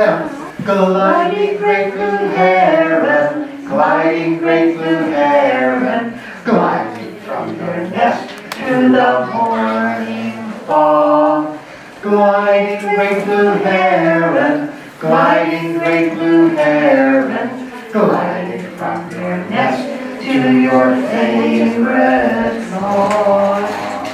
them. Gliding great blue heron, gliding great blue heron, gliding from your nest to the morning fall. Gliding great blue heron, gliding great blue heron, gliding from your nest to your favorite lawn.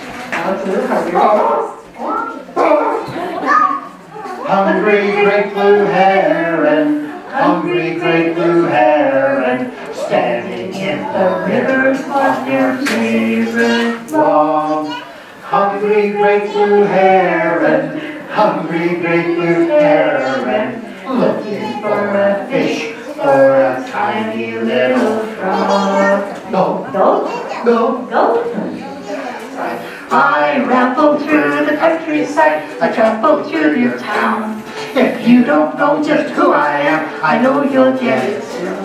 Hungry great blue heron, hungry great blue heron, standing in the river on your favorite wall. Hungry great blue heron, hungry great blue heron, looking for a fish or a tiny little frog. Go, go, go, go. I ramble through the countryside, I trample through your town. If you don't know just who I am, I know you'll get it soon.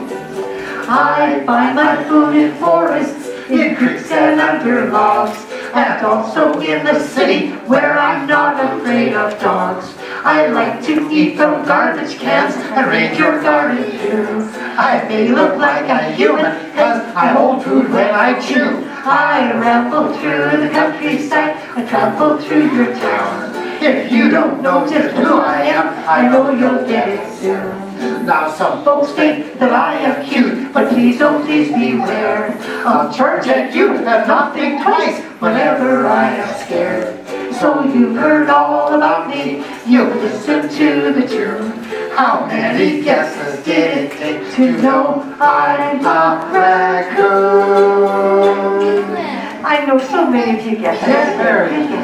I find my food in forests, in creeks and under logs, and also in the city where I'm not afraid of dogs. I like to eat from garbage cans and raid your garden too. I may look like a human, cause I hold food when I chew. I ramble through the countryside, I trample through your town. If you don't know just who I am, I know you'll get it soon. Now some folks think that I am cute, but please don't please beware. I'll charge at you and not think twice whenever I am scared. So you've heard all about me, you listen to the tune. How many guesses did it take to know I'm a raccoon? I know so many of you guessed. Yes, very.